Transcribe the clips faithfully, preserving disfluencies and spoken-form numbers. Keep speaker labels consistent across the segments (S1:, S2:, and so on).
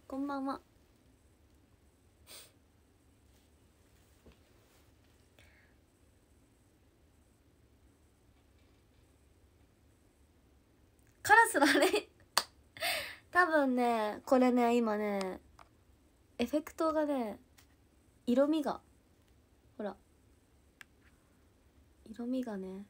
S1: こんばんは。カラスだね多分ねこれね今ねエフェクトがね色味がほら色味がね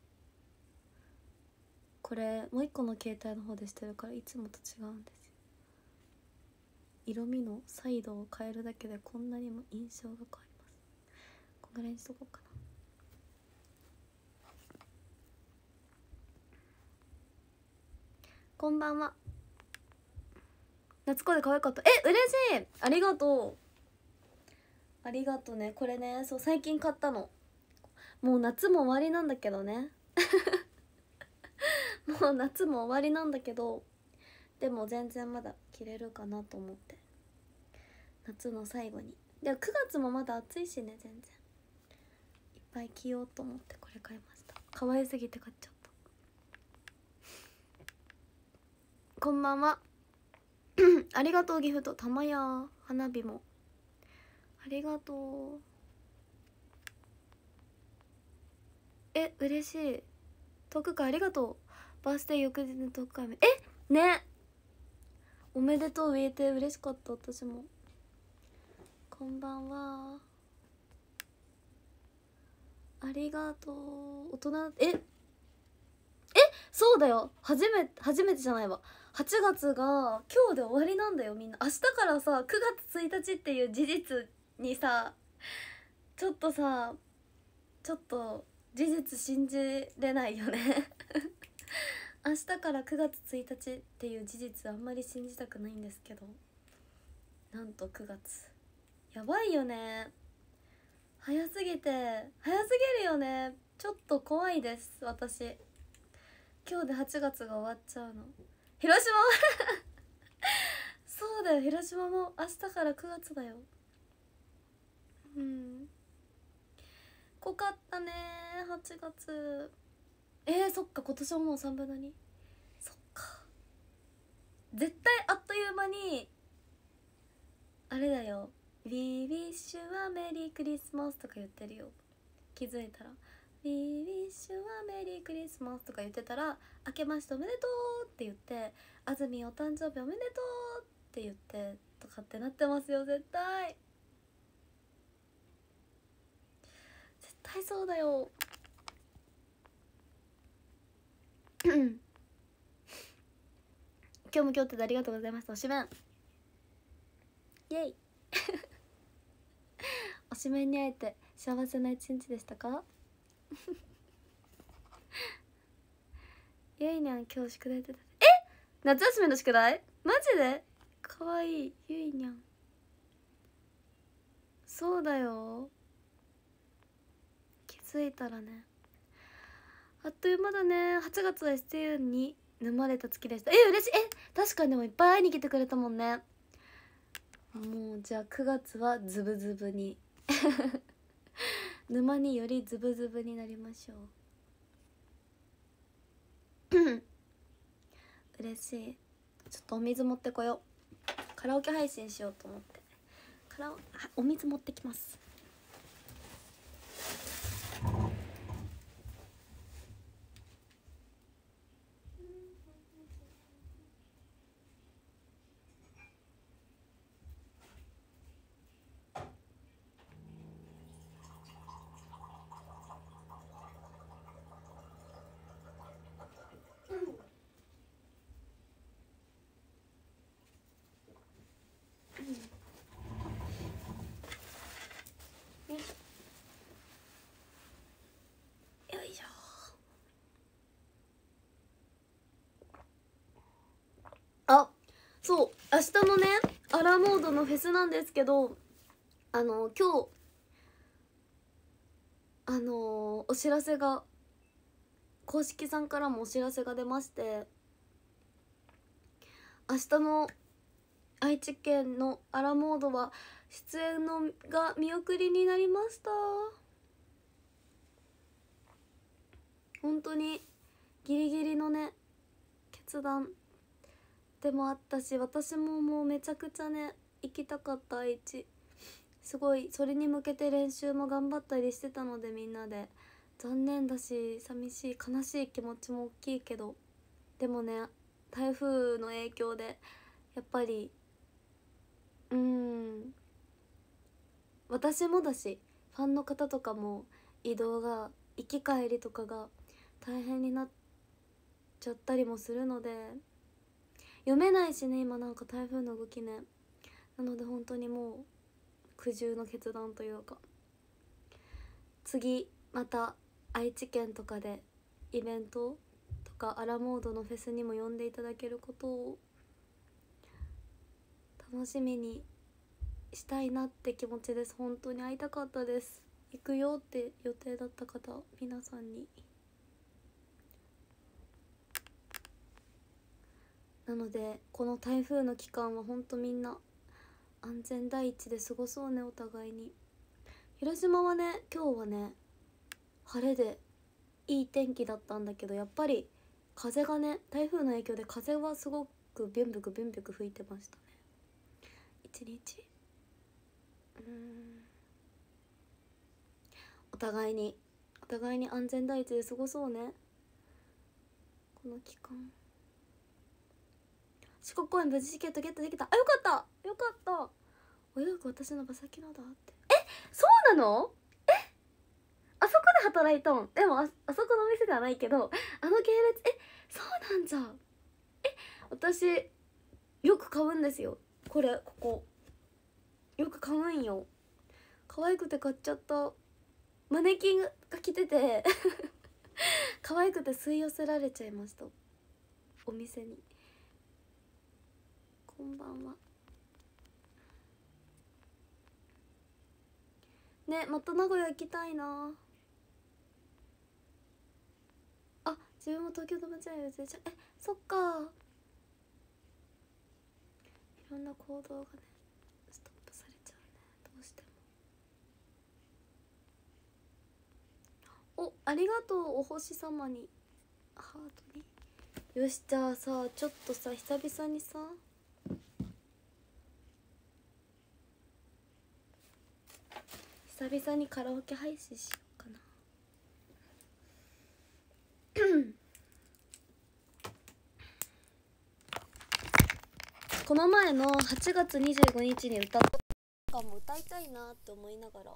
S1: これもう一個の携帯の方でしてるからいつもと違うんですよ。色味のサイドを変えるだけでこんなにも印象が変わります。こんぐらいにしとこうかな。こんばんは。夏子で可愛かった。え、嬉しい。ありがとう。ありがとうね。これね、そう最近買ったの。もう夏も終わりなんだけどねもう夏も終わりなんだけど、でも全然まだ着れるかなと思って、夏の最後に。でもくがつもまだ暑いしね、全然いっぱい着ようと思ってこれ買いました。可愛すぎて買っちゃった。こんばんはありがとう。ギフトたまや花火もありがとう。え、嬉しい。トーク会ありがとう。バースデー翌日のトーク会もえね、おめでとう言えて嬉しかった。私もこんばんは。ありがとう。大人ええそうだよ、初めて初めてじゃないわ。はちがつが今日で終わりなんだよ。みんな明日からさくがつついたちっていう事実にさ、ちょっとさちょっと事実信じれないよね明日からくがつついたちっていう事実あんまり信じたくないんですけど、なんとくがつやばいよね。早すぎて早すぎるよね。ちょっと怖いです私。今日ではちがつが終わっちゃうの。広島そうだよ、広島も明日からくがつだよ。うん、濃かったねはちがつ。えー、そっか、今年はもうさんぶんのに。そっか、絶対あっという間にあれだよ。We wish you a merry Christmas とか言ってるよ。気づいたら We wish you a merry Christmas とか言ってたら、明けましておめでとうって言って、あずみお誕生日おめでとうって言ってとかってなってますよ。絶対絶対そうだよ今日も今日ってありがとうございました。おしめんイエイおしめんに会えて幸せな一日でしたかゆいにゃん今日宿題出てた。え、夏休みの宿題マジでかわいい。ゆいにゃんそうだよ、気づいたらね。あっという間だね。はちがつは エスティーユー に沼れた月でした。え、嬉しい。え、確かにでもいっぱい会いに来てくれたもんね。もうじゃあくがつはズブズブに沼によりズブズブになりましょう嬉しい。ちょっとお水持ってこよう。カラオケ配信しようと思って。カラオお水持ってきます。よいしょ。あ、そう明日のねアラモードのフェスなんですけど、あの今日あのお知らせが、公式さんからもお知らせが出まして、明日の愛知県のアラモードは出演のが見送りになりました。本当にギリギリのね決断でもあったし、私ももうめちゃくちゃね行きたかった愛知。すごいそれに向けて練習も頑張ったりしてたので、みんなで残念だし寂しい悲しい気持ちも大きいけど、でもね台風の影響でやっぱりうーん私もだし、ファンの方とかも移動が行き帰りとかが大変になっちゃったりもするので、読めないしね今なんか台風の動きね。なので本当にもう苦渋の決断というか、次また愛知県とかでイベントとかアラモードのフェスにも呼んでいただけることを楽しみにしたいなって気持ちです。本当に会いたかったです。行くよって予定だった方皆さんに。なのでこの台風の期間は本当みんな安全第一で過ごそうね、お互いに。広島はね今日はね晴れでいい天気だったんだけど、やっぱり風がね、台風の影響で風はすごくビュンビュクビュンビュク吹いてましたね一日。うーんお互いにお互いに安全第一で過ごそうねこの期間。四国公演無事チケットゲットできた。あ、よかったよかった。およく私の馬先のだって。え、そうなの？え、あそこで働いたん？でも あ, あそこのお店ではないけど、あの系列。え、そうなんじゃ。え、私よく買うんですよこれ。ここよく買うんよ。可愛くて買っちゃった。マネキンが着てて可愛くて吸い寄せられちゃいました、お店に。こんばんはね。また名古屋行きたいなあ。自分も東京と間違えてちゃえ、そっか。いろんな行動がねストップされちゃうね、どうしても。お、ありがとうお星様にハートに。よし、じゃあさ、ちょっとさ久々にさ久々にカラオケ配信しようかなこの前のはちがつにじゅうごにちに歌ったかも歌いたいなって思いながら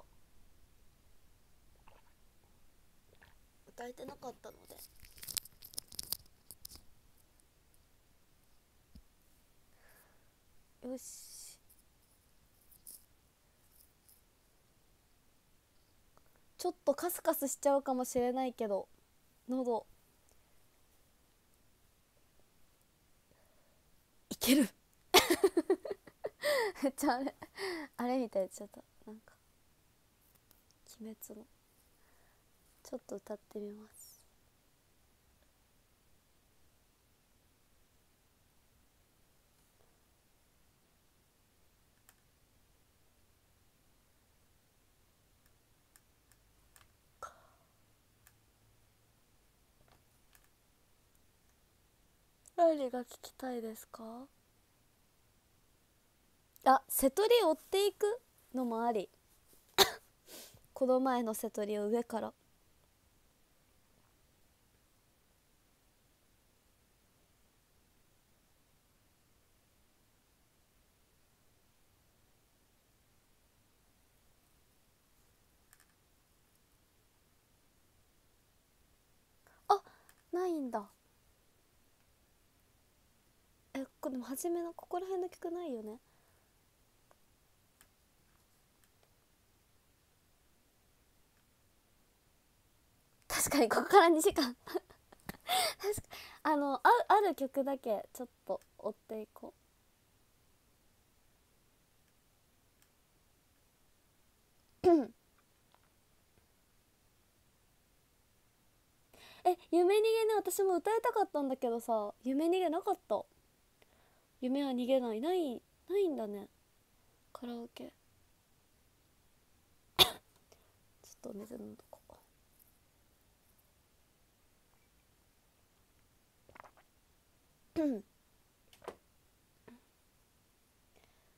S1: 歌えてなかったので、よし、ちょっとカスカスしちゃうかもしれないけど、喉いけるめっちゃあれあれみたい。ちょっとなんか鬼滅のちょっと歌ってみます。何が聞きたいですか？あ、瀬戸り追っていくのもありこの前の瀬戸りを上から。あ、ないんだ。え、これでも初めのここら辺の曲ないよね。確かにここからにじかん確かあの あ, ある曲だけちょっと追っていこうえ、夢逃げね、私も歌いたかったんだけどさ、夢逃げなかった。夢は逃げない。ないないんだね、カラオケちょっとお水飲んどこう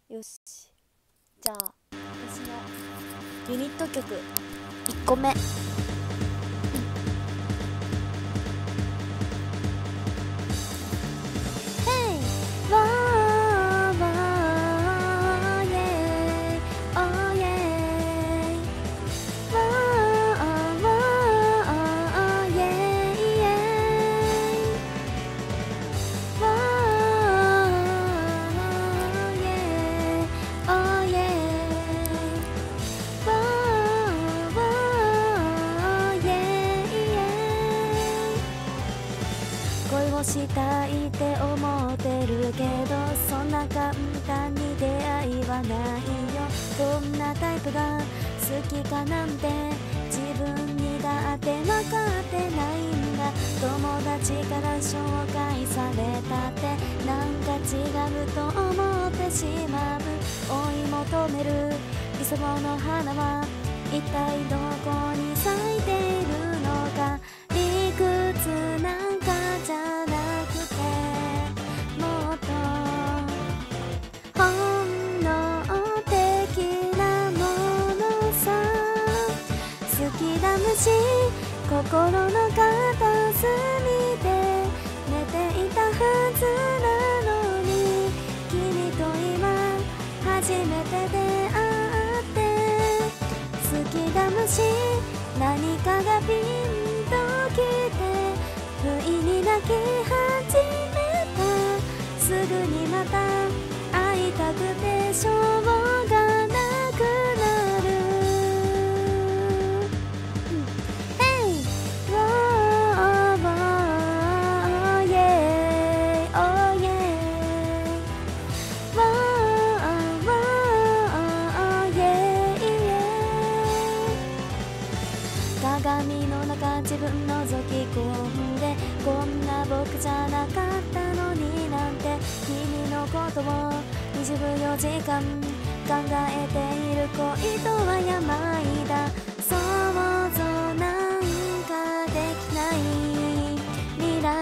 S1: よし、じゃあ私のユニット曲いっこめ、したいって思ってるけど、そんな簡単に出会いはないよ。どんなタイプが好きかなんて自分にだって分かってないんだ。友達から紹介されたってなんか違うと思ってしまう。追い求める理想の花は一体どこに咲いているのか。理屈なんかじゃなくてもっと本能的なものさ。好きだ虫心の片隅で寝ていたはずなのに、君と今初めて出会って好きだ虫何かがピンときて不意に泣き始めた。すぐにまた会いたくてしょうがなくなる。Hey! Oh, oh, yeah! Oh, yeah! Oh, oh, yeah! Yeah! 鏡の中自分覗き込んで、こんな僕じゃなかったのになんて、君のことをにじゅうよじかん考えている恋とは病だ。想像なんかできない未来、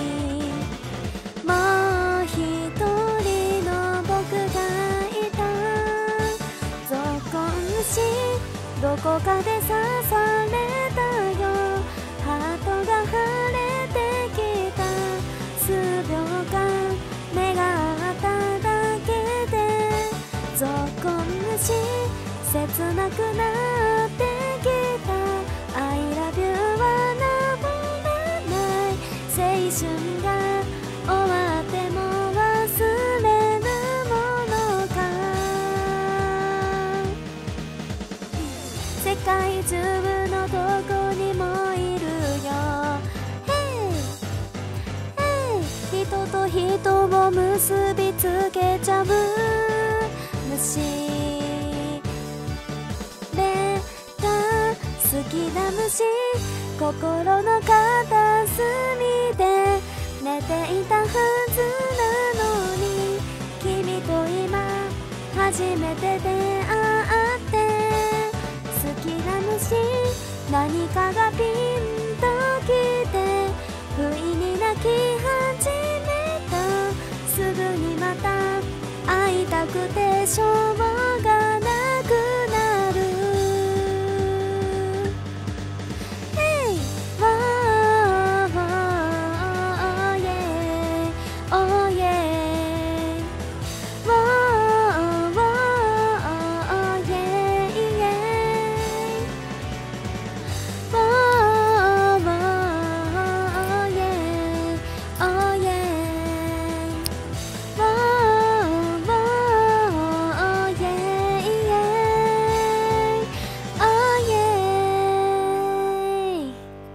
S1: もう一人の僕がいた。ぞっこんしどこかで刺されたよ。ハートが腫れてきた。数秒間目が合っただけでぞっこんし切なくなってきた。 I love you は名もない青春が終わっても忘れぬものか。世界中のどこにもいるよ。 Hey! Hey! 人と人を結びつけちゃう虫目が好きな虫、心の片隅で寝ていたはずなのに、君と今初めて出会って好きな虫何かがピンときて不意に泣き始めた。すぐにまた会いたくてしょうがなくなる。 Hey! Oh, oh, yeah! Oh, yeah! Oh, oh, yeah, yeah! Oh, oh, yeah! Oh, yeah! Oh, oh, yeah, yeah! Oh, yeah!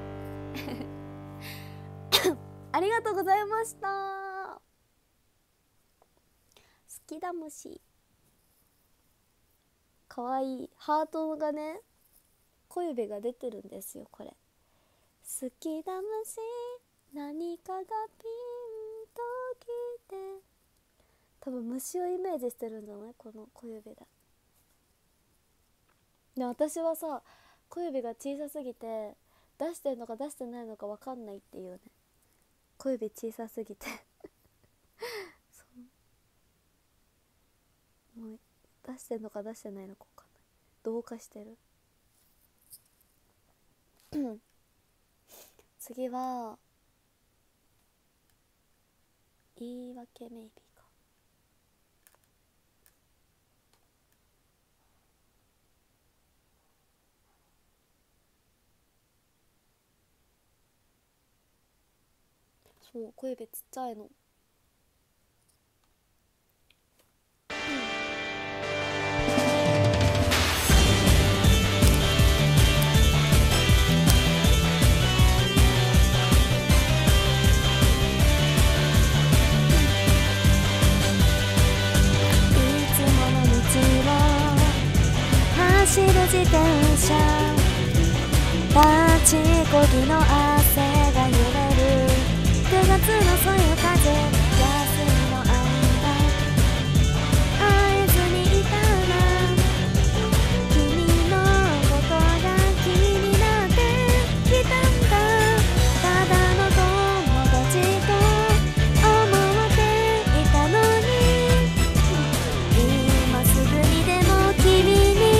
S1: ありがとうございました。好きだ虫かわいいハートがね、小指が出てるんですよ。これ好きだ虫何かがピンときて、多分虫をイメージしてるんじゃない、この小指で。で私はさ、小指が小さすぎて出してるのか出してないのか分かんないっていうね。小指小さすぎてそう出してんのか出してないのか分かんない。同化してる。次は言い訳メイビーか。そう小指ちっちゃいの。走る自転車立ちこぎの汗が揺れるくがつのそよ風休みの間会えずにいたら君のことが気になってきたんだ。ただの友達と思っていたのに今すぐにでも君に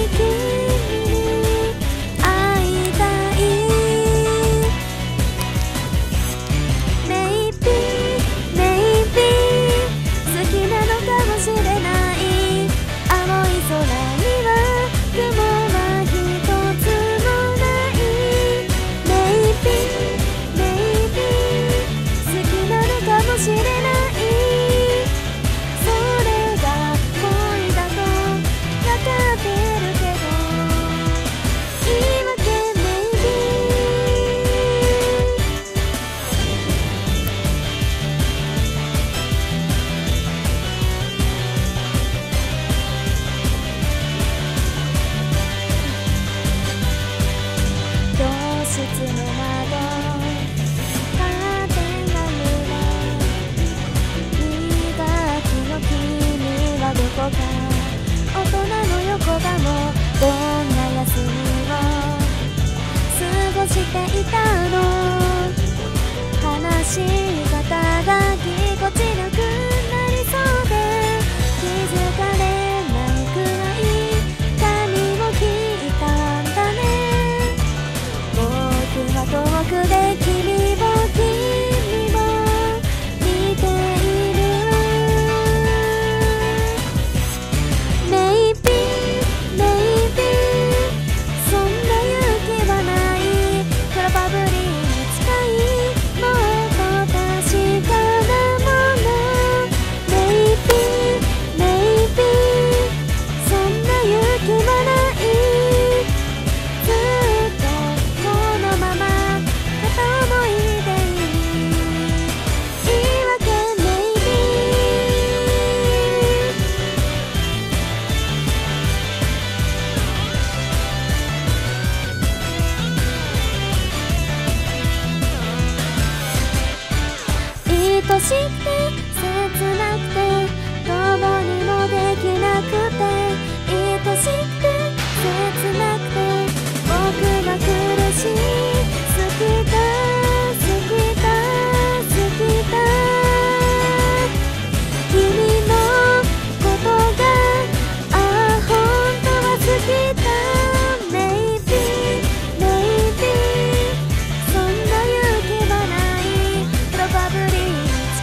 S1: 大人の横顔どんな休みを過ごしていたの。話し方がぎこちなくなりそうで気づかれないくらい髪を切ったんだね。僕は遠くで君を君を見ている。愛しくて切なくてどうにもできなくて愛しくて切なくて僕は苦しい好きだ好きだ好きだ君のことがあ本当は好きだ Maybe Maybe そんな勇気はない Probably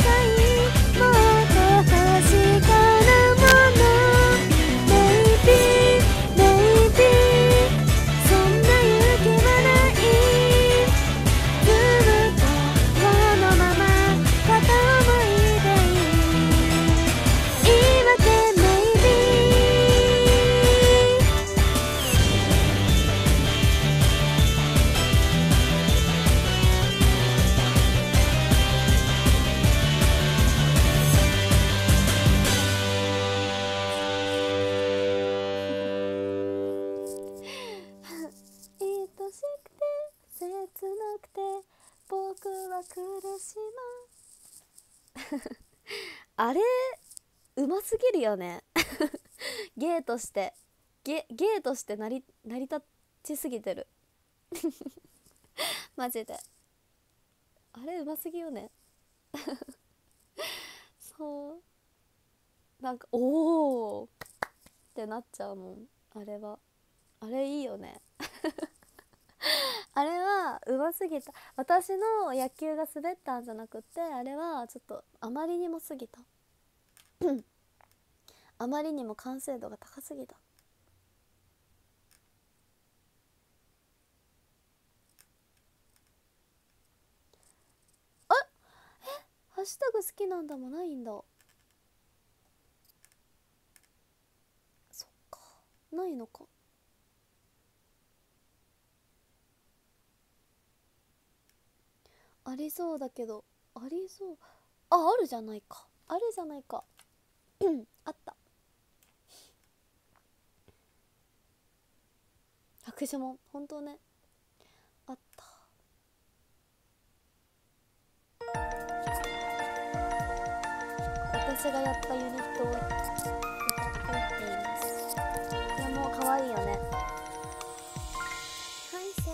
S1: あれうますぎるよねゲーとしてゲゲーとして成り成り立ちすぎてるマジであれうますぎよねそうなんかおおってなっちゃうもん。あれはあれいいよねあれはうますぎた。私の野球が滑ったんじゃなくて、あれはちょっとあまりにも過ぎたあまりにも完成度が高すぎた。あえハッシュタグ好きなんだもないんだ。そっか、ないのか。ありそうだけど、ありそう。あ、あるじゃないか、あるじゃないかあった。拍手も本当ね、あった。私がやったユニットを歌っていっています。これも可愛いよね。はいせー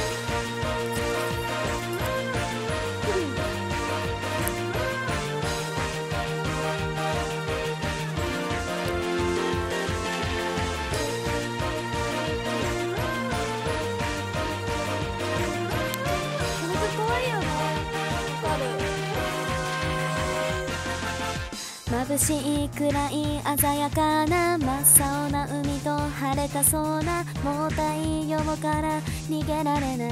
S1: 眩しいくらい鮮やかな真っ青な海と晴れた空、もう太陽から逃げられない。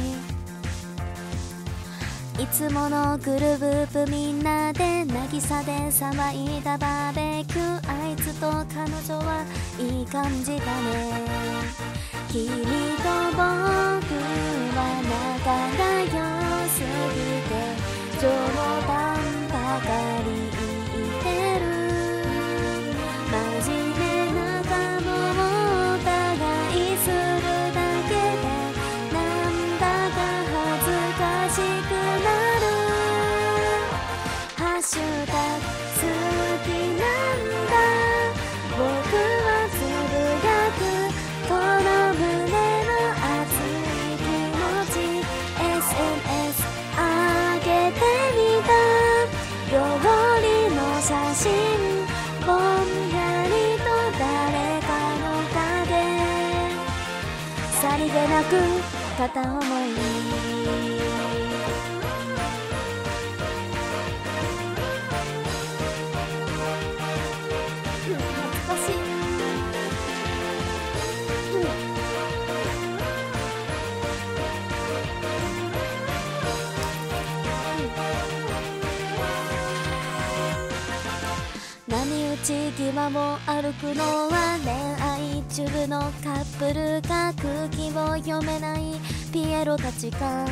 S1: いつものグループみんなで渚で騒いだバーベキュー、あいつと彼女はいい感じだね。君と僕は仲が良すぎて冗談ばかりなく片思い、懐かしい、うん、波打ち際を歩くのは恋愛中のカップルか、空気を読めないピエロたちか。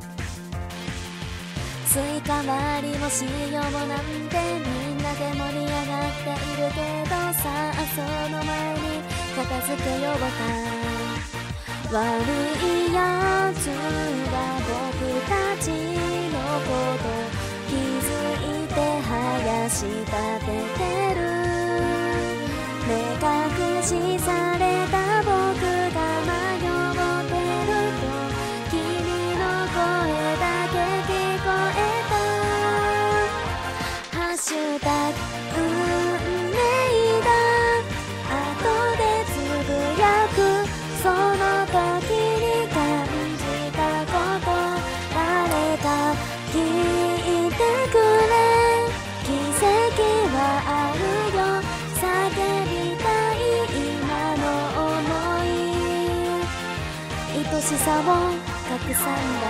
S1: スイカ割りもしようなんてみんなで盛り上がっているけど、さあその前に片付けようか。悪いやつは僕たちのこと気づいて林立ててる。目隠しされた僕が迷ってると君の声だけ聞こえた。ハッシュタグ運命だ、後でつぶやく。その時に感じたこと、誰か聞いてくれ。奇跡はあるよ、叫びたい今の想い、愛しさを隠さんだ。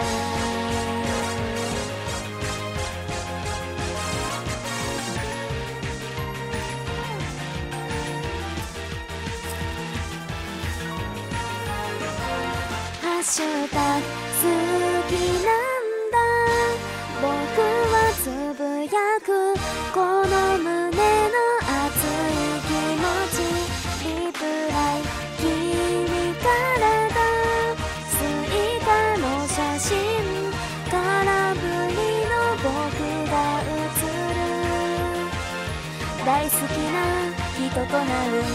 S1: ハッシュタグ好きなんだ、僕はつぶやく。この胸の熱い気持ち、リプライ君からだ。スイカの写真、空振りの僕が写る。大好きな人となる、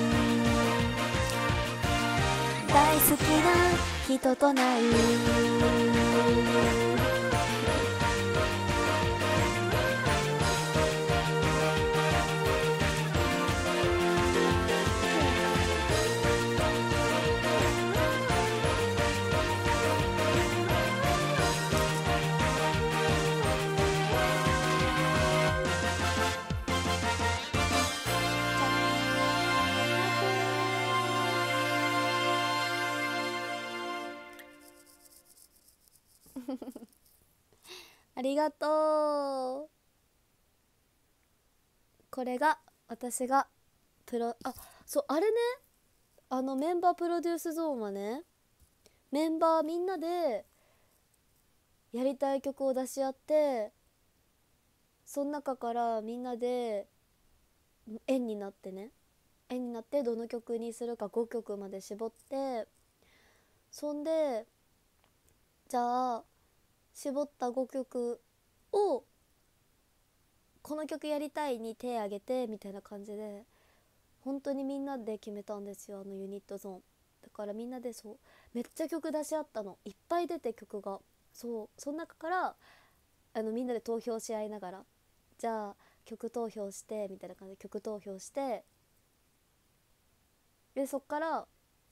S1: 大好きな人となる。 ありがとう。これが私がプロあそうあれね、あのメンバープロデュースゾーンはね、メンバーみんなでやりたい曲を出し合って、その中からみんなで円になってね、円になってどの曲にするかごきょくまで絞って、そんでじゃあ絞ったごきょくをこの曲やりたいに手挙げてみたいな感じで本当にみんなで決めたんですよ、あのユニットゾーンだから。みんなでそうめっちゃ曲出し合ったの、いっぱい出て曲が。そうその中からあのみんなで投票し合いながら、じゃあ曲投票してみたいな感じで曲投票して、でそっから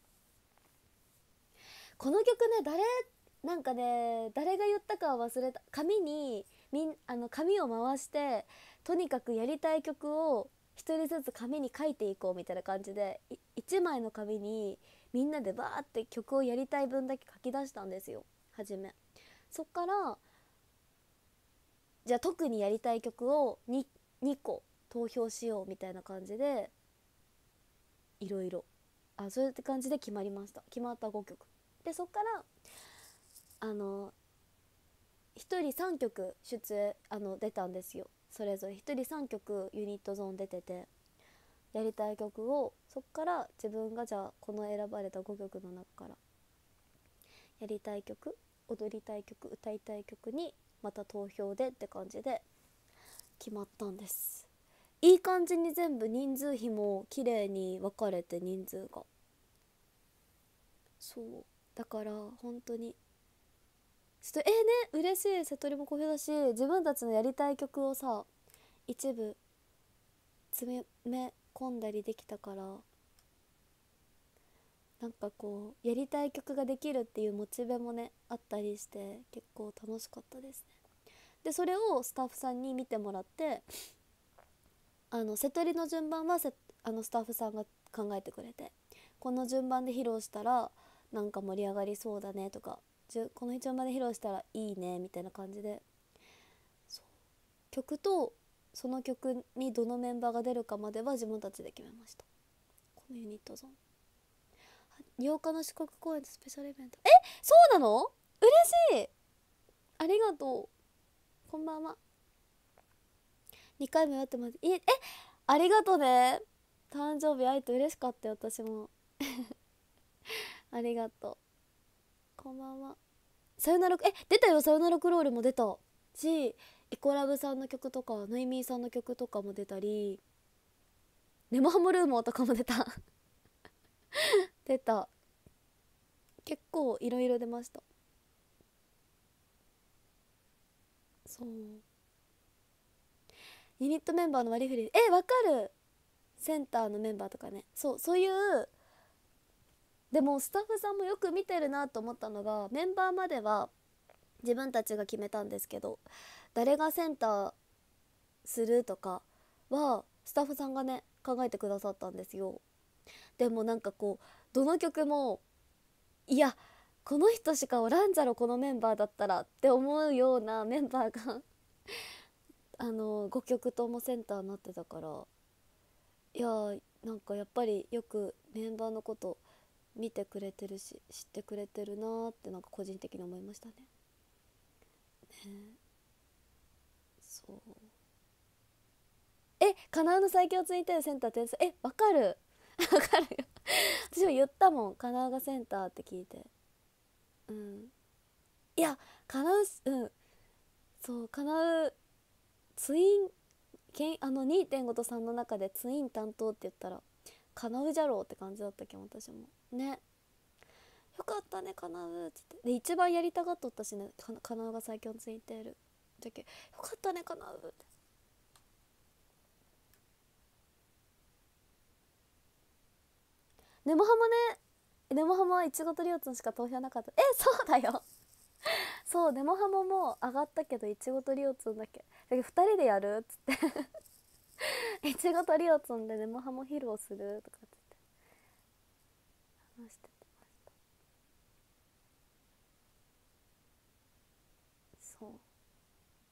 S1: この曲ね、誰なんかね誰が言ったかは忘れた。紙にみんあの紙を回して、とにかくやりたい曲を一人ずつ紙に書いていこうみたいな感じで、いちまいの紙にみんなでバーって曲をやりたい分だけ書き出したんですよ、はじめ。そっからじゃあ特にやりたい曲を 2, にこ投票しようみたいな感じで、いろいろあそうやって感じで決まりました。決まったごきょくで、そっからあのひとりさんきょく出演あの出たんですよ。それぞれひとりさんきょくユニットゾーン出てて、やりたい曲をそっから自分がじゃあこの選ばれたごきょくの中からやりたい曲、踊りたい曲、歌いたい曲にまた投票でって感じで決まったんです。いい感じに全部人数比も綺麗に分かれて、人数がそうだから本当にちょっとえー、ね嬉しい。瀬戸りも好評だし、自分たちのやりたい曲をさ一部詰め込んだりできたから、なんかこうやりたい曲ができるっていうモチベもねあったりして、結構楽しかったですね。でそれをスタッフさんに見てもらって、あの瀬戸りの順番はせあのスタッフさんが考えてくれて、この順番で披露したらなんか盛り上がりそうだねとか、この順番で披露したらいいねみたいな感じで、そう曲とその曲にどのメンバーが出るかまでは自分たちで決めました。このユニットゾーンようかの四国公演のスペシャルイベント。えそうなの、嬉しい、ありがとう、こんばんは。にかいめやってます。ええありがとね、誕生日会えて嬉しかったよ、私もありがとう、こんばんは。さよならえ出たよ、さよならクロールも出たし、イコラブさんの曲とかノイミーさんの曲とかも出たり、ネモハモルーモーとかも出た出た、結構いろいろ出ました。そうユニットメンバーの割り振り、えわかる、センターのメンバーとかね、そうそういう。でもスタッフさんもよく見てるなと思ったのが、メンバーまでは自分たちが決めたんですけど、誰がセンターするとかはスタッフさんがね考えてくださったんですよ。でもなんかこうどの曲もいやこの人しかおらんじゃろこのメンバーだったらって思うようなメンバーがあのごきょくともセンターになってたから、いやなんかやっぱりよくメンバーのこと見てくれてるし知ってくれてるなーってなんか個人的に思いましたね。ねそうえかなうの最強ツインテールセンター天才、えわかるわかるよ私も言ったもん、かなうがセンターって聞いて。うんいやかなううんそうかなうツインけんあの にてんご とさんの中でツイン担当って言ったらかなうじゃろうって感じだったけど、私もねよかったねかなうっつってで一番やりたがっとったしね、かかなうが最強のツインテールじゃけよかったねかなうって。ネモハモね、ネモハモはいちごとリオツンしか投票なかった。えそうだよそうネモハモも上がったけどいちごとリオツンだけだけどふたりでやるっつっていちごとリオツンでネモハモ披露するとかって話してました。そう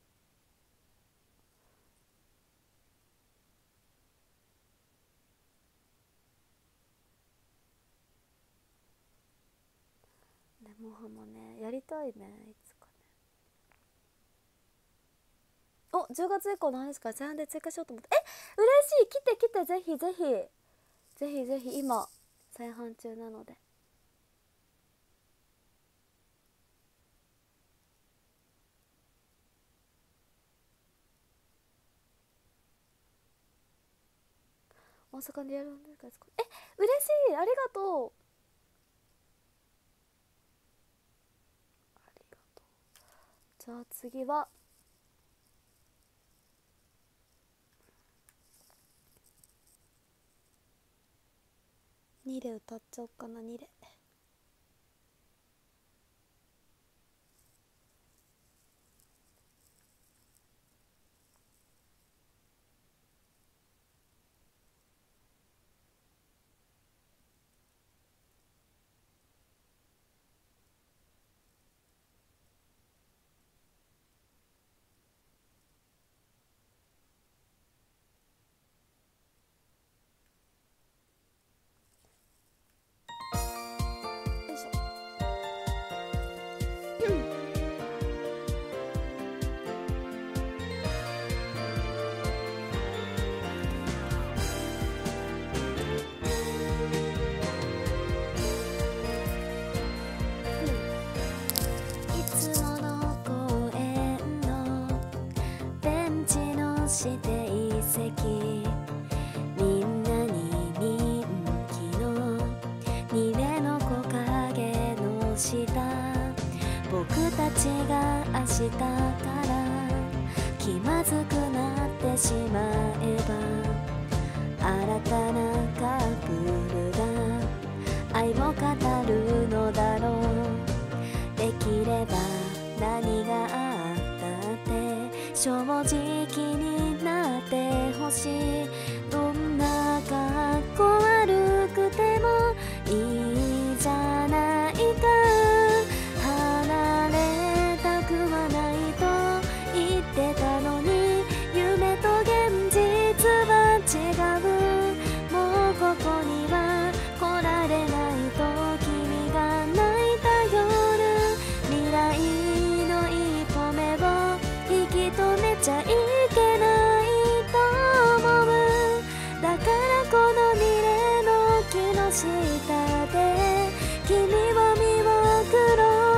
S1: モハマね、やりたいね、いつかね。お、じゅうがつ以降の話から前半で追加しようと思って。え、嬉しい、来て来て、ぜひぜひぜひぜひ、今再販中なので。大阪でやるんですか。え、嬉しい、ありがとう、ありがとう。じゃあ次はにで歌っちゃおうかな。にでよいしょ。いつもの公園のベンチの指定席、みんなに人気のにれの木陰の下、僕たちが明日から気まずくなってしまえば、新たなカップルが愛を語るのだろう。できれば何があったって正直になってほしい。どんな格好悪くてもいいじゃないか。離れたくはないと言ってたのに、夢と現実は違う。もうここには来られないと君が泣いた夜、未来の一歩目を引き止めちゃいけないと思う。だからこの二例の木の下で君を見送ろう。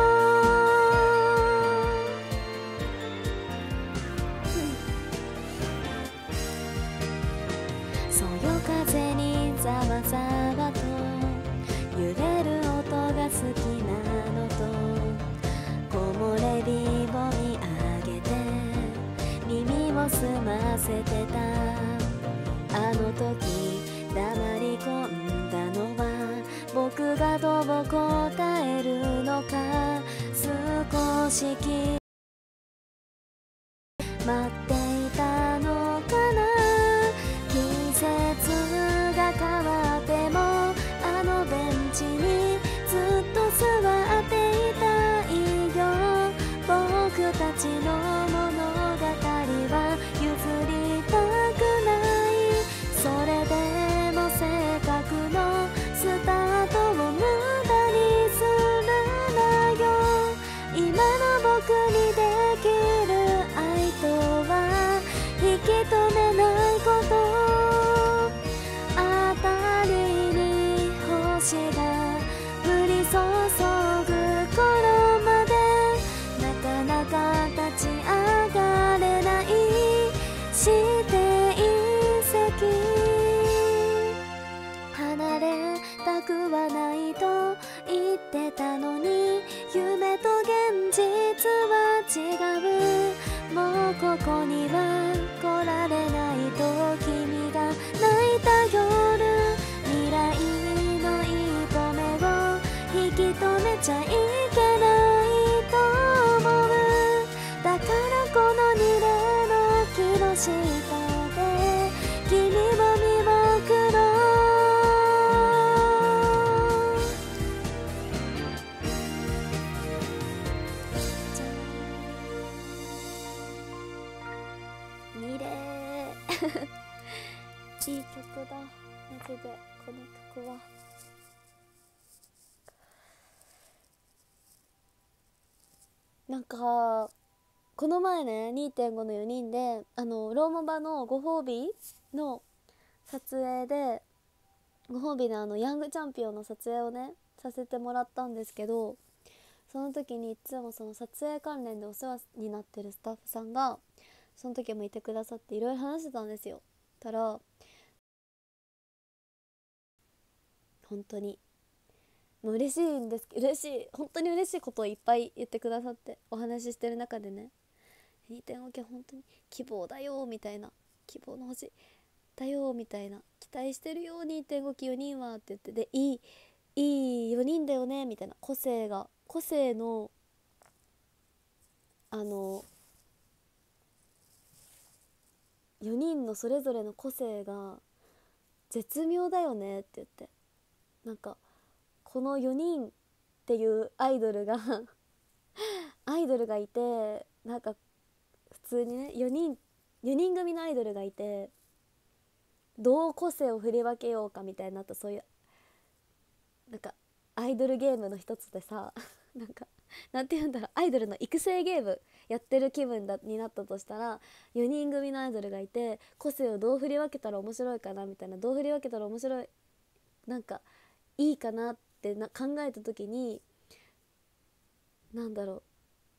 S1: そよ風にざわざわと揺れる音が好きなのと、木漏れ日を見上げて耳を澄ませてた。あの時黙り込んだのは僕がどう答えるのか。少しき待っていたのかな。季節が変わってもあのベンチにずっと座っていたいよ。僕たちの物語は譲りたくない。それでもせっかくのスタートを無駄にするなよ。今の僕にできる愛とは引き止めないこと。あたりに星が降り注ぐ頃までなかなか立ち上がれない指定席。離れたくはないと言ってたのに、夢と現実は違う。もうここには来られないと君が泣いた夜、未来の一歩目を引き止めちゃいけないと思う。だからこの二例の木の下で君を見送ろう。二例いい曲だマジで。この曲はなんかこの前ね にてんご のよにんであのローマ場のご褒美の撮影でご褒美のあのヤングチャンピオンの撮影をねさせてもらったんですけど、その時にいつもその撮影関連でお世話になってるスタッフさんがその時もいてくださっていろいろ話してたんですよ。たら本当にもう嬉しいんですけど、嬉しい本当に嬉しいことをいっぱい言ってくださって、お話ししてる中でね、にてんご系本当に希望だよみたいな、希望の星だよみたいな、期待してるよ にてんご 期よにんはって言って、でいいいいよにんだよねみたいな、個性が個性のあのよにんのそれぞれの個性が絶妙だよねって言って、なんかこのよにんっていうアイドルがアイドルがいて、なんか普通にねよにんよにん組のアイドルがいて、どう個性を振り分けようかみたいになった、そういうなんかアイドルゲームの一つでさなんかなんて言うんだろう、アイドルの育成ゲームやってる気分だになったとしたら、よにん組のアイドルがいて個性をどう振り分けたら面白いかなみたいな、どう振り分けたら面白いなんかいいかなってな考えた時に、なんだろう、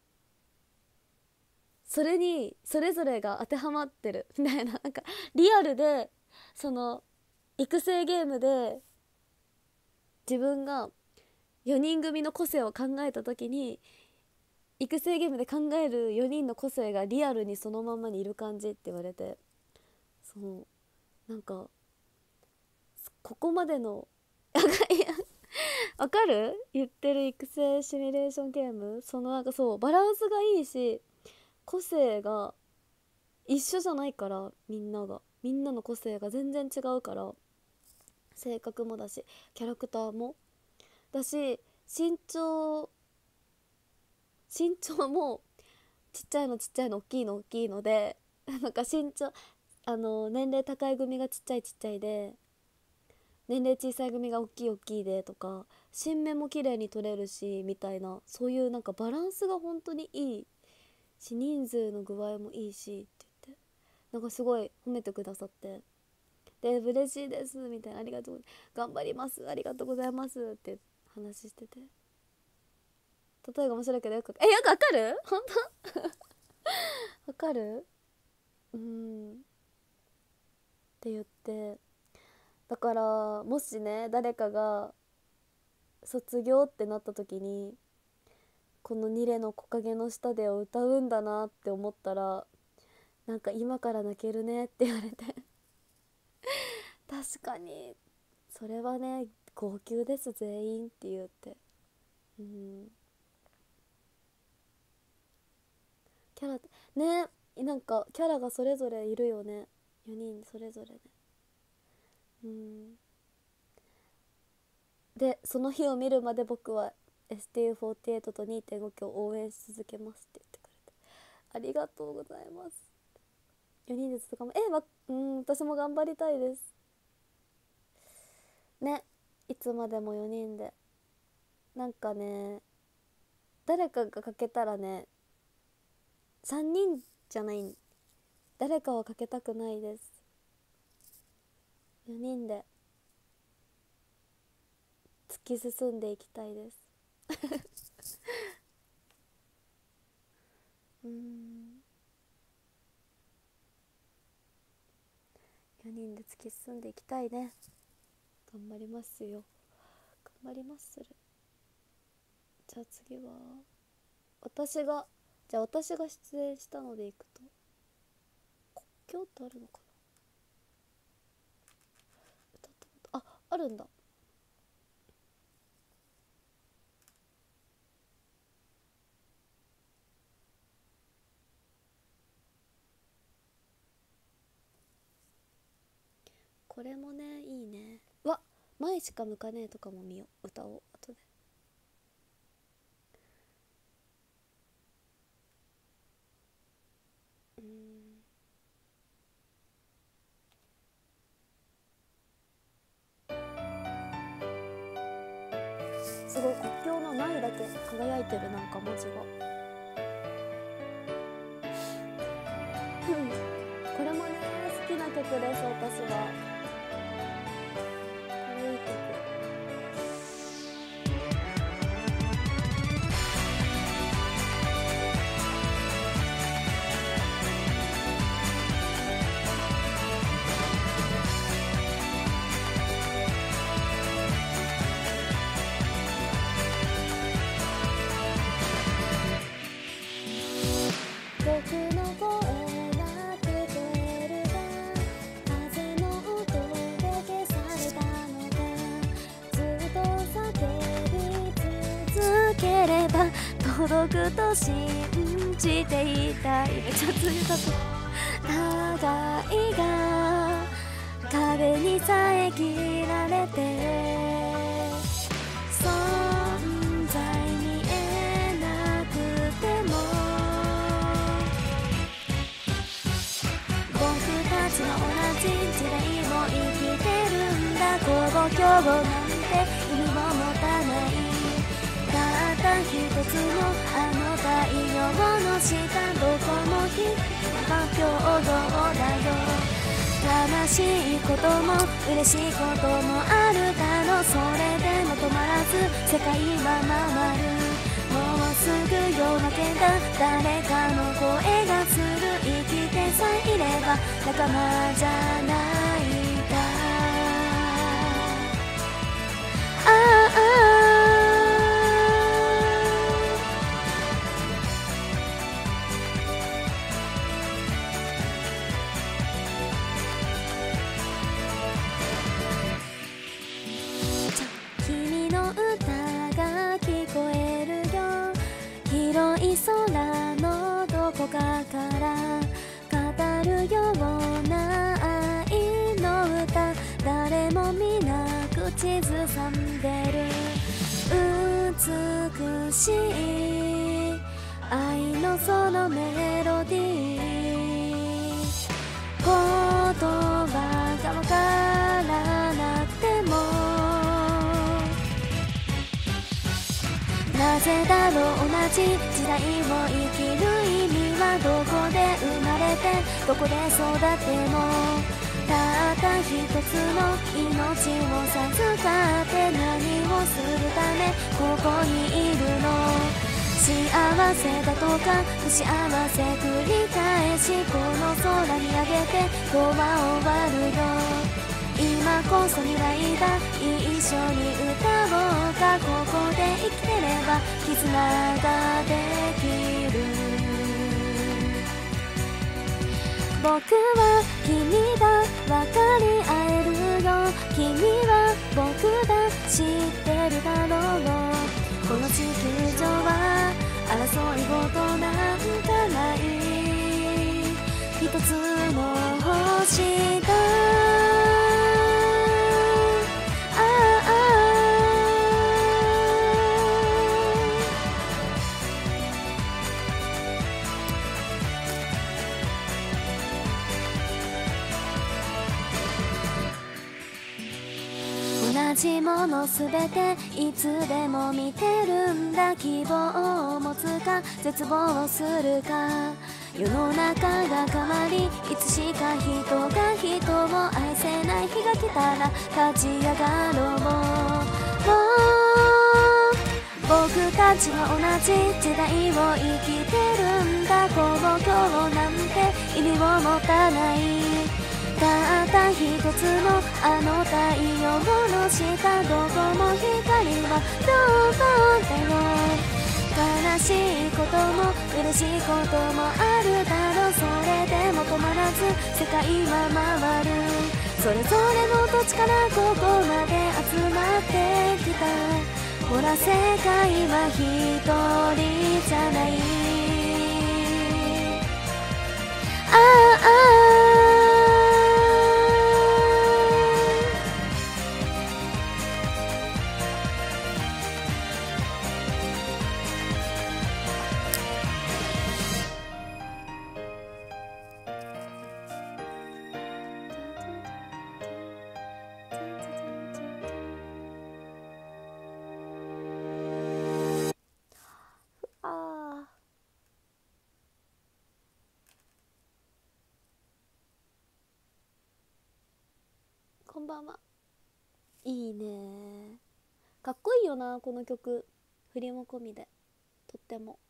S1: それにそれぞれが当てはまってるみたいな、なんかリアルでその育成ゲームで自分がよにん組の個性を考えた時に、育成ゲームで考えるよにんの個性がリアルにそのままにいる感じって言われて、そうなんかここまでのいやわかる言ってる育成シミュレーションゲーム、そのなんかそうバランスがいいし、個性が一緒じゃないから、みんながみんなの個性が全然違うから、性格もだしキャラクターもだし、身長身長もちっちゃいのちっちゃいの大きいの大きいのでなんか身長あの年齢高い組がちっちゃいちっちゃいで、年齢小さい組が大きい大きいでとか、新芽も綺麗に取れるしみたいな、そういうなんかバランスが本当にいいし、人数の具合もいいしって言って、なんかすごい褒めてくださって、で嬉しいですみたいな、ありがとう頑張りますありがとうございますって話してて、例えが面白いけどよくえよくわかる本当わかるうんって言って、だからもしね誰かが卒業ってなった時にこのニレの木陰の下でを歌うんだなって思ったら、なんか今から泣けるねって言われて確かにそれはね号泣です全員って言って、うんキャラね、なんかキャラがそれぞれいるよね、よにんそれぞれね。うんでその日を見るまで僕は エスティーフォーティーエイト と にてんご 期を応援し続けますって言ってくれて、ありがとうございます。よにんで続かもえわうん私も頑張りたいですね、いつまでもよにんで、なんかね誰かが欠けたらね、さんにんじゃない、誰かは欠けたくないです。よにんで突き進んでいきたいです。うーんよにんで突き進んでいきたいね。頑張りますよ、頑張りまする。じゃあ次は私がじゃあ私が出演したのでいくと、国境ってあるのかな、歌ったことああるんだ。これもねいいね、わ前しか向かねえとかも見よう、歌おう後で。うーんすごい国境のないだけ輝いてる、なんか文字が私は。これいい曲。僕の声が聞こえるか、風の音で消されたのか、ずっと叫び続ければ届くと信じていた。今ちょっと歌った互いが壁に遮られて存在見えなくても、僕たちは同じ時代を生きてるんだ。交互競合なんて意味も持たない。たった一つのあの太陽の下、どこもひは平等だよ。悲しいことも嬉しいこともあるだろう。それでも止まらず世界は回る。もうすぐ夜明けだ。誰かの声がする。生きてさえいれば仲間じゃないか。ああ君の歌が聞こえるよ。広い空のどこかから語るような愛の歌。誰も皆口ずさんでる。美しい愛のそのメロディー。言葉がわからなくても、なぜだろう同じ時代を生きる意味は。どこで生まれてどこで育っても、たった一つの命を授かって何をするためここにいるの。幸せだとか不幸せ繰り返し、この空見上げて今日は終わるよ。今こそ未来だ。一緒に歌おうか。ここで生きてれば絆ができる。僕は君だ。分かり合えるよ。君は僕だ。知ってるだろう。この地球上は争い事なんかない。一つの星だ。同じものすべていつでも見てるんだ。希望を持つか絶望するか。世の中が変わり、いつしか人が人を愛せない日が来たら立ち上がろう。もう僕たちは同じ時代を生きてるんだ。公共なんて意味を持たない。たった一つのあの太陽の下、どこも光は平等だよ。悲しいことも嬉しいこともあるだろう。それでも止まらず世界は回る。それぞれの土地からここまで集まってきた。ほら世界は一人じゃない。ああああこんばんは。いいね、かっこいいよなこの曲、振りも込みでとっても。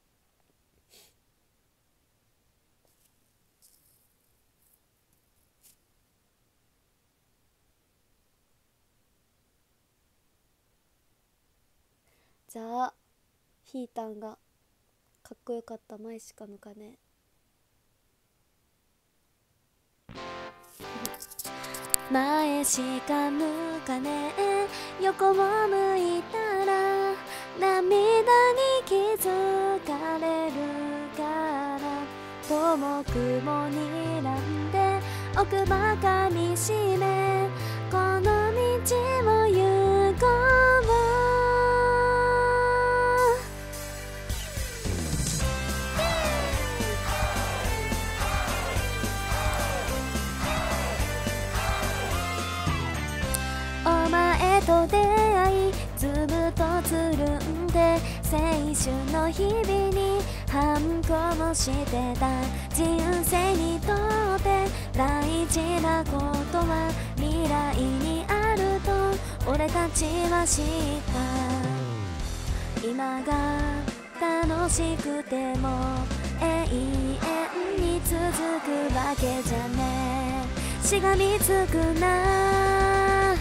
S1: じゃあひーたんがかっこよかった前しか向かねえ前しか向かねえ、横を向いたら涙に気づかれるから、遠くも睨んで奥ばかりしめ、この道を行こう。お前と出会いずっとつるんで、青春の日々に反抗もしてた。人生にとって大事なことは未来にあると俺たちは知った。今が楽しくても永遠に続くわけじゃねえ、しがみつくな、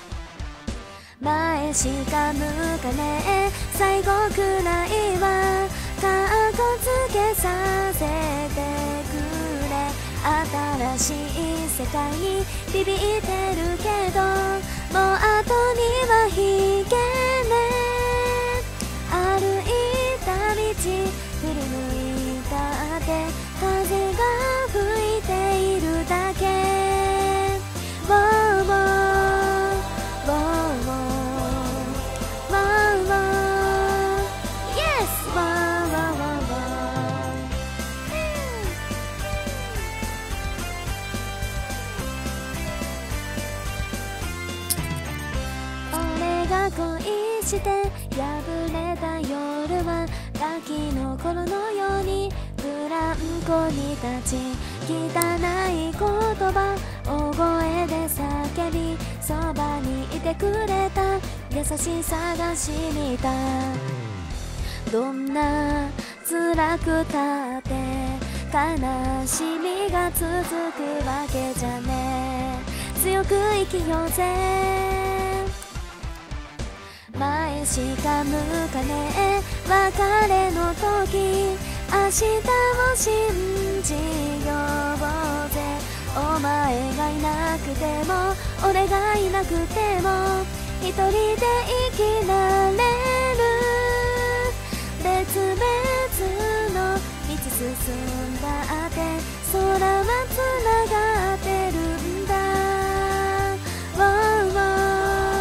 S1: 前しか向かねえ、最後くらいはかっこつけさせてくれ、新しい世界にビビってるけどもう後には引けねえ、歩いた道振り向いたって風が吹いているだけ、ウォーウォーウォーウォー恋して破れた夜はガキの頃のようにブランコに立ち、汚い言葉大声で叫び、そばにいてくれた優しさが染みた。どんな辛くたって悲しみが続くわけじゃねえ、強く生きようぜ、前しか向かねえ、別れの時明日を信じようぜ、お前がいなくても俺がいなくても一人で生きられる、別々の道進んだって空はつながってるんだ、ウォーウォー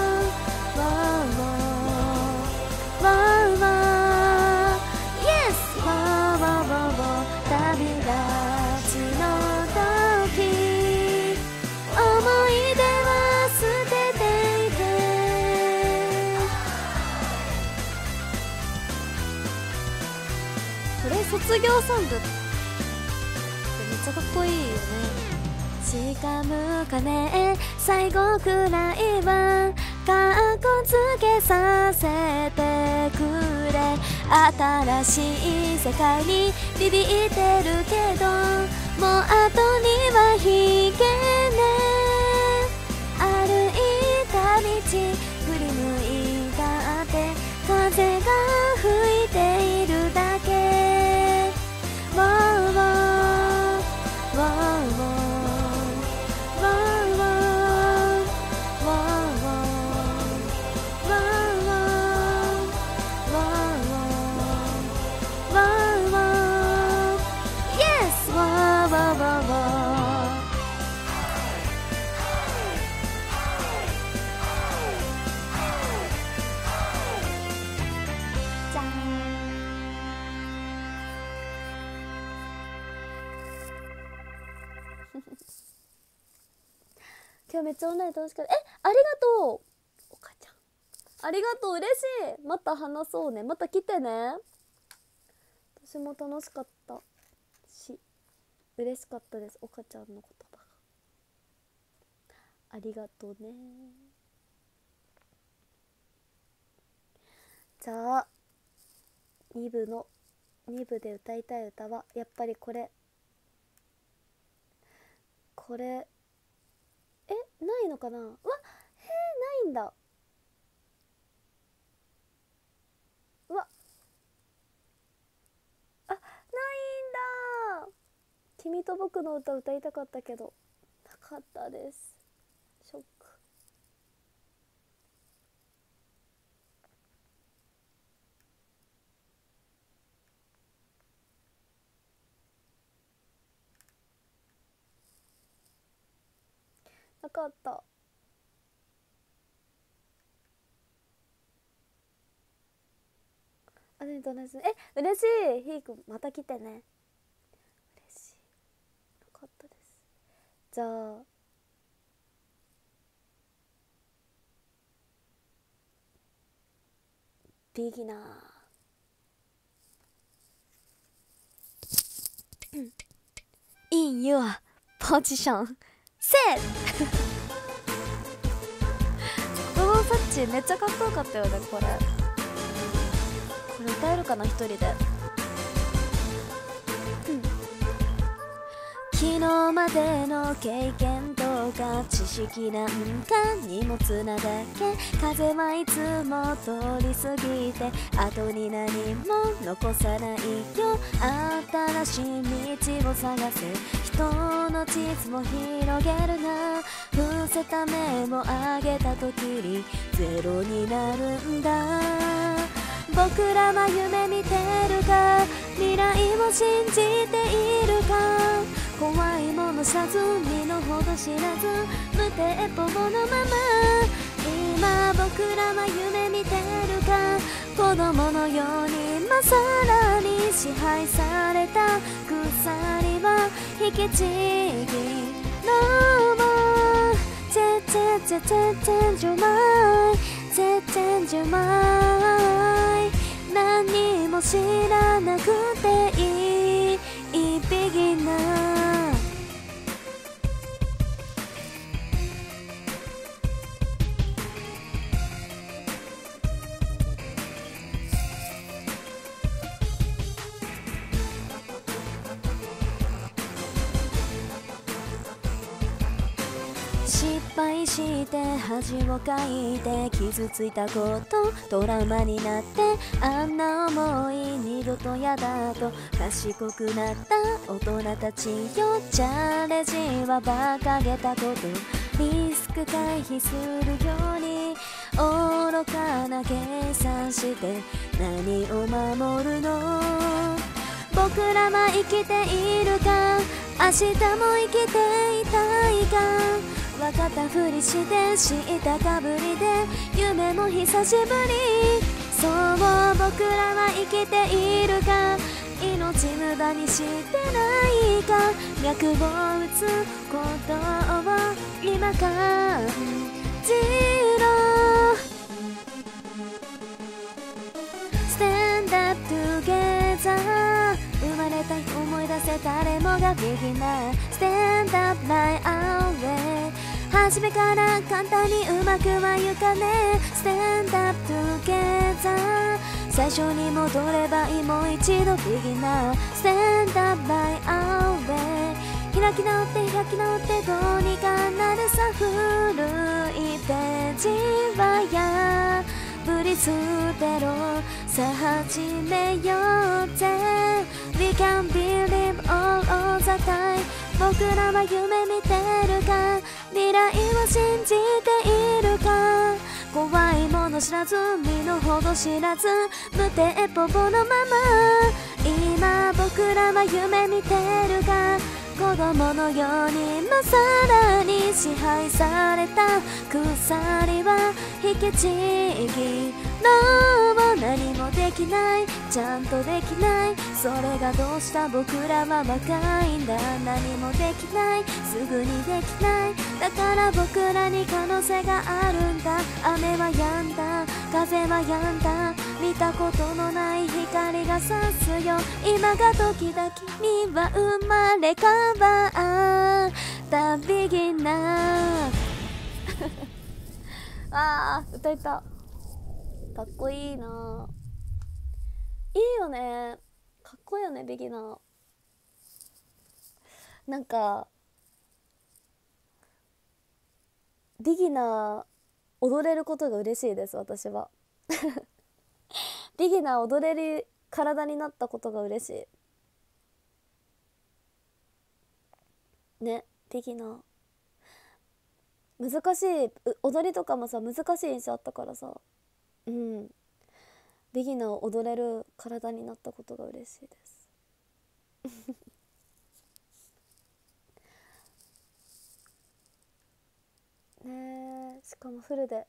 S1: 旅立ちの時思い出は捨てていて、これ卒業ソングめっちゃかっこいいよね。しか向かねえ、最後くらいはかっこつけさせてくれ、新しい世界にビビってるけどもう後には引けねえ、歩いた道振り向いたって風が吹いているだけ、ウォーウォーウォーウォー今日めっちゃオンライン楽しかった。え、ありがとうお母ちゃん、ありがとう、嬉しい。また話そうね、また来てね。私も楽しかったし嬉しかったです、お母ちゃんの言葉が。 ありがとうね。じゃあに部のに部で歌いたい歌はやっぱりこれこれえないのかな。うわへえないんだ。うわあないんだ。君と僕の歌歌いたかったけどなかったです。ショック。なかった。ありがとうね。え嬉しい。ひーくんまた来てね。嬉しい。なかったです。じゃあビギナーin your position set ドローサッチめっちゃかっこよかったよね。これこれ歌えるかな一人で。昨日までの経験とか知識なんか荷物なだけ。風はいつも通り過ぎて後に何も残さないよ。新しい道を探せ人の地図も広げるな。伏せた目を上げた時にゼロになるんだ。僕らは夢見てるか未来を信じているか。怖いもの知らず身の程知らず無抵抗のまま。今僕らは夢見てるか子供のようにまさらに支配された鎖は引きちぎろう。チェチェチェチェチェンジュマイチェチェンジュマイ。何も知らなくていいいいビギナー。失敗して恥をかいて傷ついたことトラウマになってあんな思い二度とやだと賢くなった大人たちよ。チャレンジは馬鹿げたことリスク回避するように愚かな計算して何を守るの。僕らは生きているか明日も生きていたいか。分かったふりして知ったかぶりで夢も久しぶり。そう僕らは生きているか命無駄にしてないか。脈を打つことを今感じろ。 Stand up together 生まれた日思い出せ誰もがビギナー Stand up right away 初めから簡単にうまくはいかねえ Stand up together 最初に戻ればいいもう一度ビギナー Stand up right away 開き直って開き直ってどうにかなるさ古いページは破り捨てろさあ始めようぜ We can believe all of the time 僕らは夢見てるか未来を信じているか怖いもの知らず身の程知らず無抵抗のまま今僕らは夢見てるか子供のようにまさらに支配された鎖は引きちぎろう何もできないちゃんとできないそれがどうした僕らは若いんだ何もできないすぐにできないだから僕らに可能性があるんだ雨は止んだ風は止んだ見たことのない光が差すよ今が時だ君は生まれ変わったビギナーあー歌えた。かっこいいな。いいよね、かっこいいよねビギナー。なんかビギナー踊れることが嬉しいです私は。ビギナー踊れる体になったことが嬉しいね。ビギナー難しい、踊りとかもさ難しい印象あったからさ、うん、ビギナー踊れる体になったことが嬉しいです。ねえ、しかもフルで。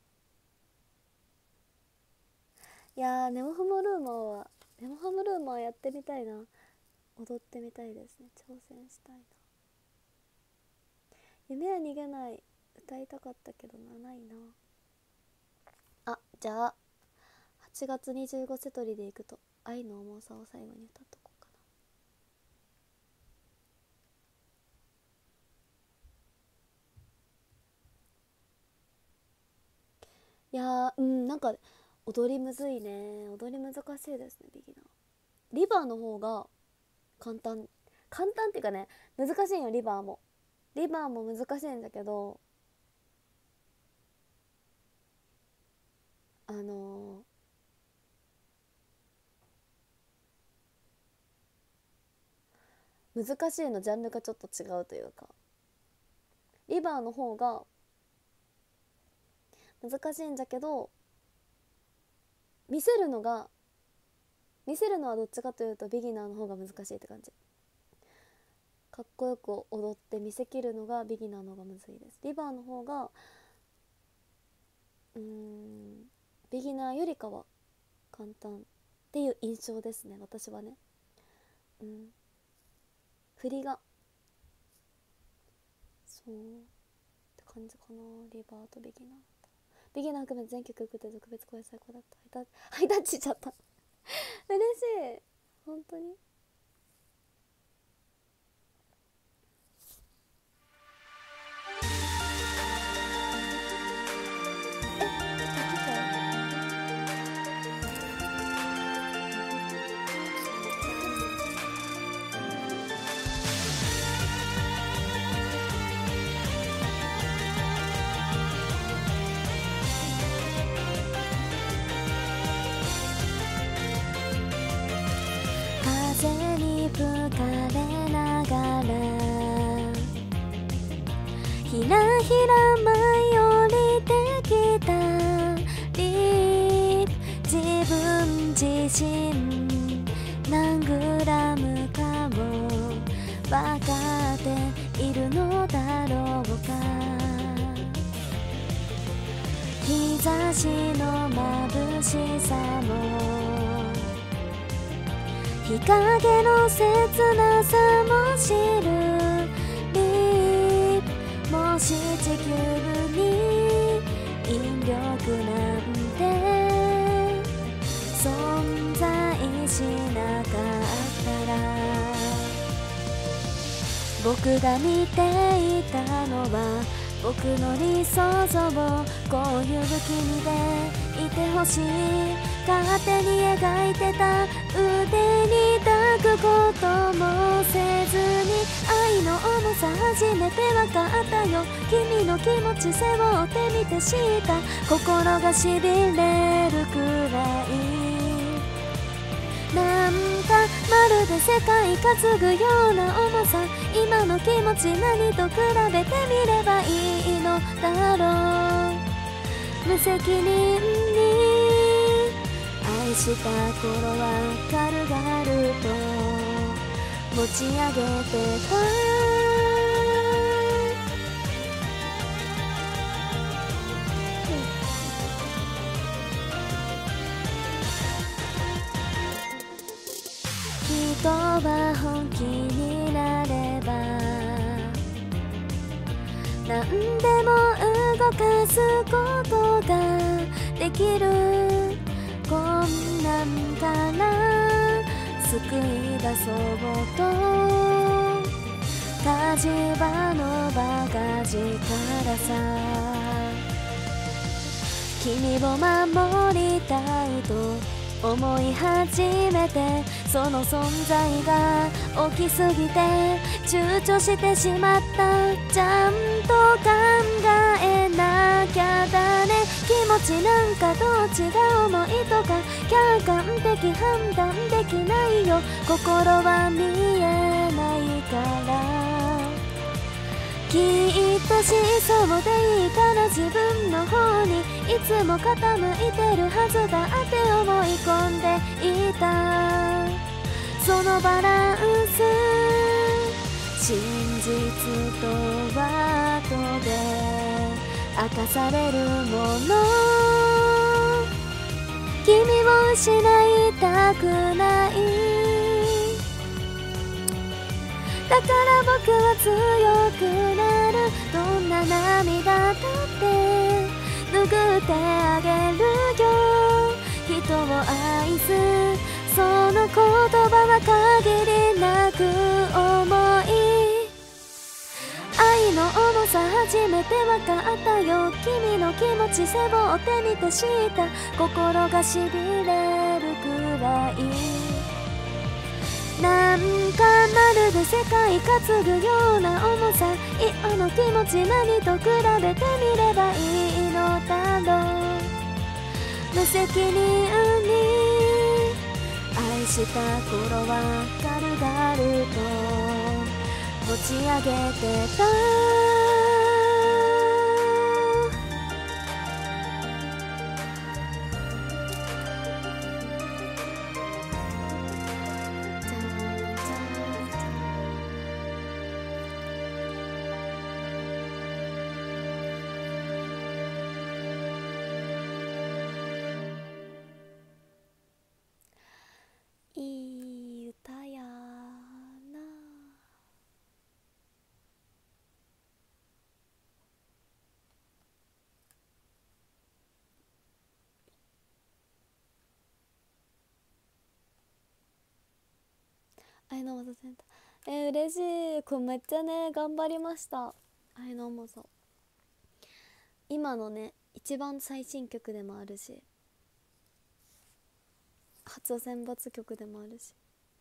S1: いやー、ネモフモルーマーはネモハムルーマーやってみたいな。踊ってみたいですね。挑戦したいな。夢は逃げない歌いたかったけどな、ないな。あ、じゃあはちがつにじゅうごセトリでいくと愛の重さを最後に歌っとこうかな。いやー、うん、なんか踊りむずいね。踊り難しいですねビギナー。リバーの方が簡単簡単っていうかね、難しいよ。リバーもリバーも難しいんだけど、あのー、難しいのジャンルがちょっと違うというか、リバーの方が難しいんだけど、見せるのが見せるのはどっちかというとビギナーの方が難しいって感じ。かっこよく踊って見せきるのがビギナーの方がむずいです。リバーの方がうーんビギナーよりかは簡単っていう印象ですね、私はね。うん、振りがそうって感じかな。リバーとビギナービギナー含め全曲歌って特別声最高だった。ハイタッチしちゃった嬉しい本当に。風に吹かれながらひらひら舞い降りてきたリップ、自分自身何グラムかも分かっているのだろうか。日差しの眩しさも日陰の切なさも知るリップ、もし地球に引力なんて存在しなかったら、僕が見ていたのは僕の理想像をこういう君でいてほしい。勝手に描いてた腕に抱くこともせずに、愛の重さ初めて分かったよ。君の気持ち背負ってみて知った。心がしびれるくらい、なんかまるで世界担ぐような重さ。今の気持ち何と比べてみればいいのだろう。無責任に愛した頃は軽々と持ち上げてた。人は本気になれば何でも動かすことができる。困難から救い出そうと火事場のバカ力さ。 君を守りたいと思い始めて、その存在が大きすぎて躊躇してしまった。ちゃんと考えなきゃだね。気持ちなんかどう違う思いとか客観的判断できないよ。心は見えないから、きっとしそうでいいから自分の方にいつも傾いてるはずだって思い込んでいた。そのバランス、真実とは後で明かされるもの。君を失いたくない、だから僕は強くなる。どんな涙だって拭ってあげるよ。人を愛すその言葉は限りなく重い。愛の重さ初めて分かったよ。君の気持ち背負ってみて知った。心がしびれるくらい、なんかまるで世界担ぐような重さ。今の気持ち何と比べてみればいいのだろう。無責任に愛した頃は軽々と持ち上げてた。いい歌やな。愛のまさセンター、えー、嬉しい。これめっちゃね頑張りました。愛のまさ今のね一番最新曲でもあるし、初選抜曲でもあるし、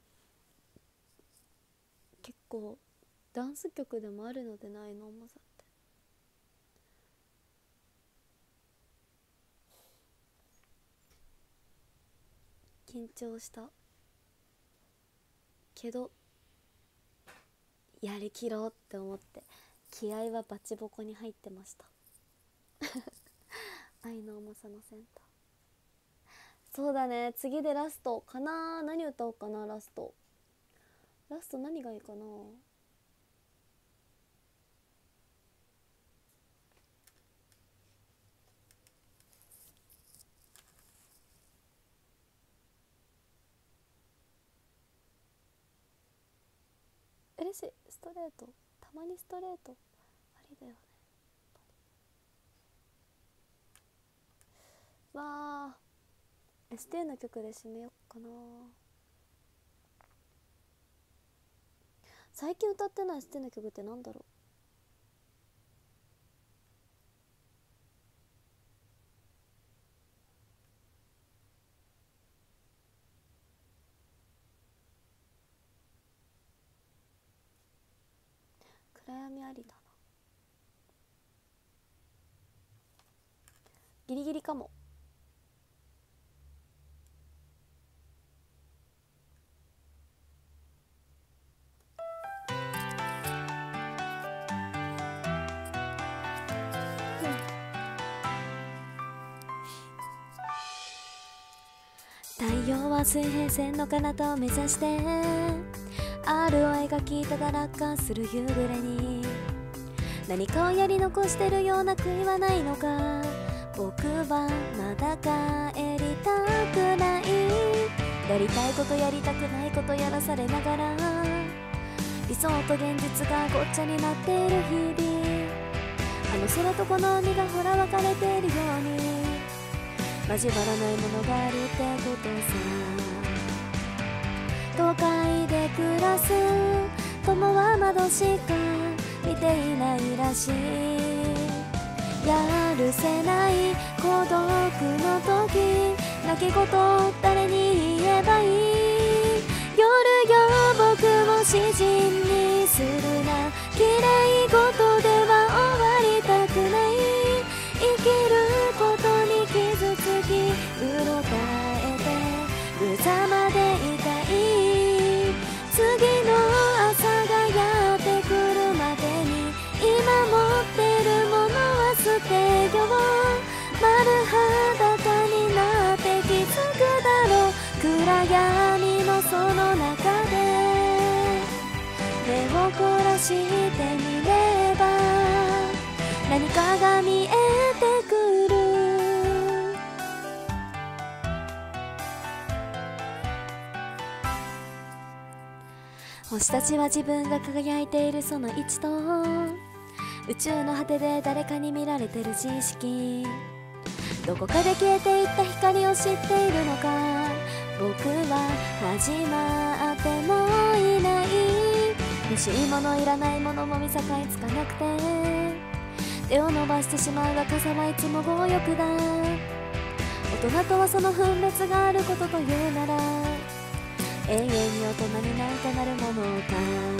S1: 結構ダンス曲でもあるのでないの重さって緊張したけどやりきろうって思って気合はバチボコに入ってました愛の重さのセンター。そうだね、次でラストかな。何歌おうかな。ラストラスト何がいいかな。嬉しい。ストレート、たまにストレートありだよね。わあ エスティー の曲で締めよっかな。最近歌ってない エスティー の曲ってなんだろう。暗闇ありだな。ギリギリかも。太陽は水平線の彼方を目指して R を描きただ落下する夕暮れに何かをやり残してるような悔いはないのか。僕はまだ帰りたくない。やりたいことやりたくないことやらされながら理想と現実がごっちゃになっている日々。あの空とこの海がほら分かれているように交わらないものがあるってことさ。都会で暮らす友は窓しか見ていないらしい。 やるせない孤独の時、泣き言誰に言えばいい。夜よ僕を詩人にするな、綺麗事では終わりたくない。生きることに傷つきうろたえて無様でいたい。次の朝がやってくるまでに今持ってるものは捨てよう。丸裸になって気づくだろう。暗闇のその中で目を凝らしてみれば何かが見えてくる。星たちは自分が輝いているその位置と宇宙の果てで誰かに見られてる自意識、どこかで消えていった光を知っているのか。僕は始まってもいない。欲しいものいらないものも見境つかなくて手を伸ばしてしまうが傘はいつも強欲だ。大人とはその分別があることというなら永遠に大人になんかなるものか。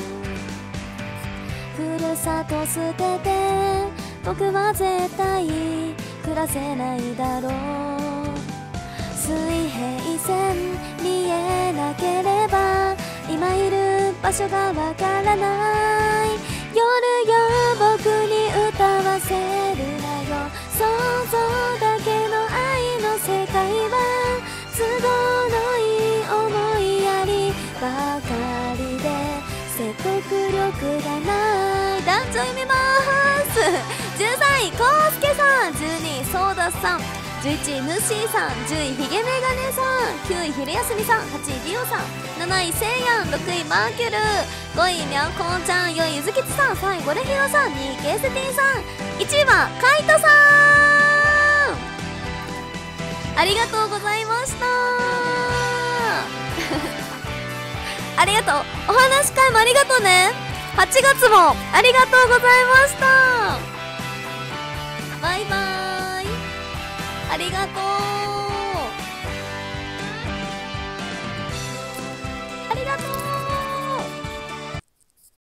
S1: ふるさと捨てて僕は絶対暮らせないだろう。水平線見えなければ今いる場所がわからない。夜よ僕に歌わせるなよ。想像だけの愛の世界は都合のいい思いやりばかりで説得力がない。男女読みまーす。じゅうさんいコウスケさん、じゅうにいソーダさん、じゅういちいヌッシーさん、じゅういヒゲメガネさん、きゅうい昼休みさん、はちいリオさん、なないせいやん、ろくいマーキュル、ごいみゃんこんちゃん、よいゆずきちさん、さんいゴレヒロさん、にいケーセティンさん、いちいはカイトさん。ありがとうございましたありがとう。お話し会もありがとうね。はちがつもありがとうございました。